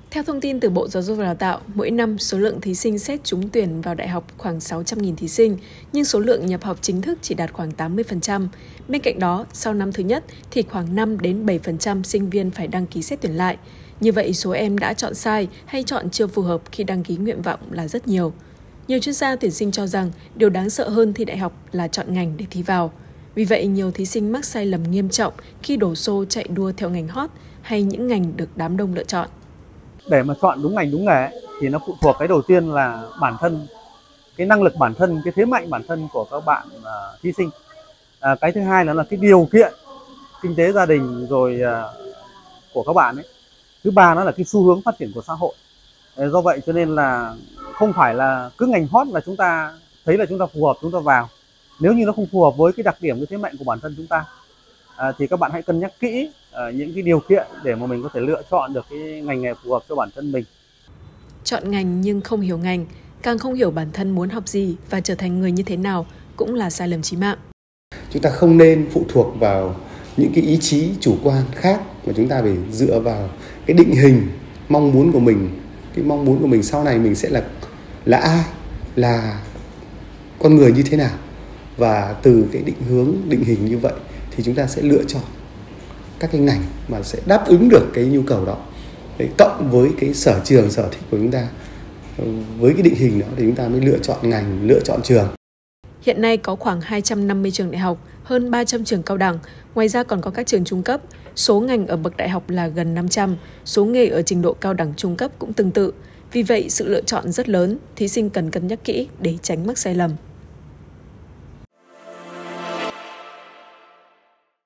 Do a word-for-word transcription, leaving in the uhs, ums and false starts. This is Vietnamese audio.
Theo thông tin từ Bộ Giáo dục và Đào tạo, mỗi năm số lượng thí sinh xét trúng tuyển vào đại học khoảng sáu trăm nghìn thí sinh, nhưng số lượng nhập học chính thức chỉ đạt khoảng tám mươi phần trăm. Bên cạnh đó, sau năm thứ nhất thì khoảng năm đến bảy phần trăm sinh viên phải đăng ký xét tuyển lại. Như vậy, số em đã chọn sai hay chọn chưa phù hợp khi đăng ký nguyện vọng là rất nhiều. Nhiều chuyên gia tuyển sinh cho rằng điều đáng sợ hơn thi đại học là chọn ngành để thi vào. Vì vậy, nhiều thí sinh mắc sai lầm nghiêm trọng khi đổ xô chạy đua theo ngành hot hay những ngành được đám đông lựa chọn. Để mà chọn đúng ngành đúng nghề ấy, thì nó phụ thuộc cái đầu tiên là bản thân, cái năng lực bản thân, cái thế mạnh bản thân của các bạn uh, thí sinh. À, cái thứ hai là là cái điều kiện kinh tế gia đình rồi uh, của các bạn ấy. Thứ ba nó là cái xu hướng phát triển của xã hội. Do vậy cho nên là không phải là cứ ngành hot là chúng ta thấy là chúng ta phù hợp chúng ta vào. Nếu như nó không phù hợp với cái đặc điểm, cái thế mạnh của bản thân chúng ta, à, thì các bạn hãy cân nhắc kỹ uh, những cái điều kiện để mà mình có thể lựa chọn được cái ngành nghề phù hợp cho bản thân mình. Chọn ngành nhưng không hiểu ngành, càng không hiểu bản thân muốn học gì và trở thành người như thế nào cũng là sai lầm chí mạng. Chúng ta không nên phụ thuộc vào những cái ý chí chủ quan khác, mà chúng ta phải dựa vào cái định hình mong muốn của mình, cái mong muốn của mình sau này mình sẽ là là ai, là con người như thế nào, và từ cái định hướng định hình như vậy thì chúng ta sẽ lựa chọn các cái ngành mà sẽ đáp ứng được cái nhu cầu đó. Đấy, cộng với cái sở trường sở thích của chúng ta, với cái định hình đó thì chúng ta mới lựa chọn ngành, lựa chọn trường. Hiện nay có khoảng hai trăm năm mươi trường đại học, hơn ba trăm trường cao đẳng, ngoài ra còn có các trường trung cấp. Số ngành ở bậc đại học là gần năm trăm, số nghề ở trình độ cao đẳng trung cấp cũng tương tự. Vì vậy, sự lựa chọn rất lớn, thí sinh cần cân nhắc kỹ để tránh mắc sai lầm.